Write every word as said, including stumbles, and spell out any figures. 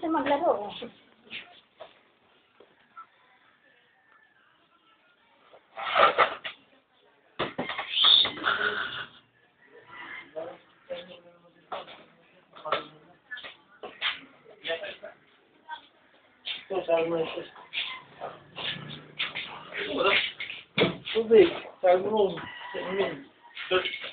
siya maglaro. Ito, sabi mo ito. Tubig, sabi mo.